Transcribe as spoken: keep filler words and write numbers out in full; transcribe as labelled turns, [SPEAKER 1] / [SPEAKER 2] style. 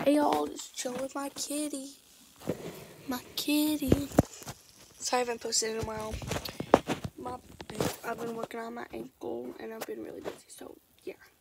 [SPEAKER 1] Hey y'all, just chill with my kitty. My kitty. Sorry I haven't posted in a while. My, I've been working on my ankle and I've been really busy, so yeah.